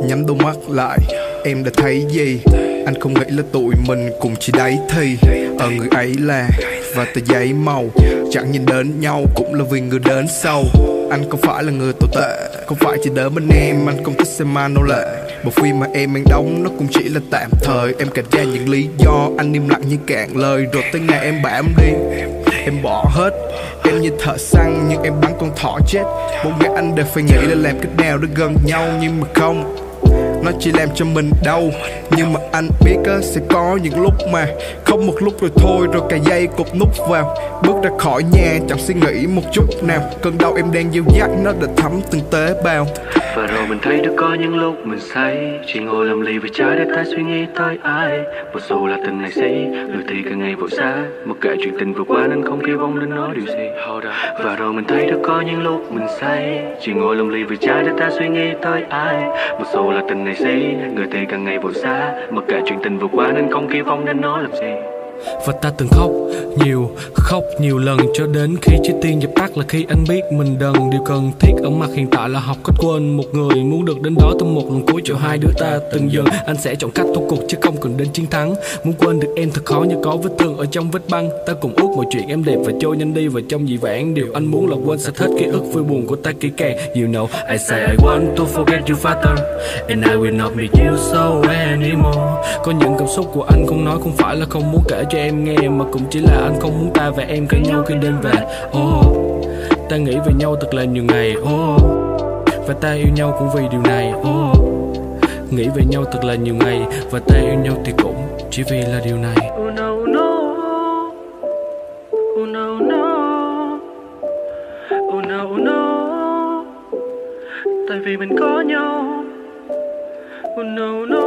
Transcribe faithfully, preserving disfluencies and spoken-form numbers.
nhắm đôi mắt lại, em đã thấy gì? Anh không nghĩ là tụi mình cùng chỉ đấy thì ở người ấy là và tờ giấy màu. Chẳng nhìn đến nhau cũng là vì người đến sau. Anh không phải là người tồi tệ, không phải chỉ đỡ bên em. Anh không thích xem ma nô lệ. Bộ phim mà em đang đóng nó cũng chỉ là tạm thời. Em kể ra những lý do anh im lặng như cạn lời. Rồi tới ngày em bảo em đi, em bỏ hết. Em như thợ săn nhưng em bắn con thỏ chết. Mỗi ngày anh đều phải nghĩ là làm cách nào để gần nhau. Nhưng mà không, nó chỉ làm cho mình đau. Nhưng mà anh biết á, sẽ có những lúc mà không một lúc rồi thôi. Rồi cài dây cột nút vào, bước ra khỏi nhà chẳng suy nghĩ một chút nào. Cơn đau em đang gieo dắt nó đã thấm từng tế bào. Và rồi mình thấy đã có những lúc mình say, chỉ ngồi làm lì với trái để ta suy nghĩ tới ai. Mặc dù là tình này sĩ, người thì càng ngày vội xa. Mặc kệ chuyện tình vừa qua nên không kỳ vọng đến nói điều gì. Và rồi mình thấy đã có những lúc mình say, chỉ ngồi làm lì với trái để ta suy nghĩ tới ai. Mặc dù là tình này sĩ, người thì càng ngày vội xa. Mặc kệ chuyện tình vừa qua nên không kỳ vọng đến nói làm gì. Và ta từng khóc nhiều, khóc nhiều lần cho đến khi trái tim dập tắt là khi anh biết mình đần. Điều cần thiết ở mặt hiện tại là học cách quên một người. Muốn được đến đó từ một lần cuối cho hai đứa ta từng dần. Anh sẽ chọn cách thua cuộc chứ không cần đến chiến thắng. Muốn quên được em thật khó như có vết thương ở trong vết băng. Ta cùng ước mọi chuyện em đẹp và trôi nhanh đi vào trong dị vãng. Điều anh muốn là quên sạch hết ký ức vui buồn của ta kỹ càng. You know I say I want to forget you faster, and I will not make you so anymore. Có những cảm xúc của anh không nói không phải là không muốn kể cho em nghe, mà cũng chỉ là anh không muốn ta và em cãi nhau khi đêm về. Oh, ta nghĩ về nhau thật là nhiều ngày. Oh, và ta yêu nhau cũng vì điều này. Oh, nghĩ về nhau thật là nhiều ngày và ta yêu nhau thì cũng chỉ vì là điều này. Oh no no, oh no no, oh no no, tại vì mình có nhau. Oh no no.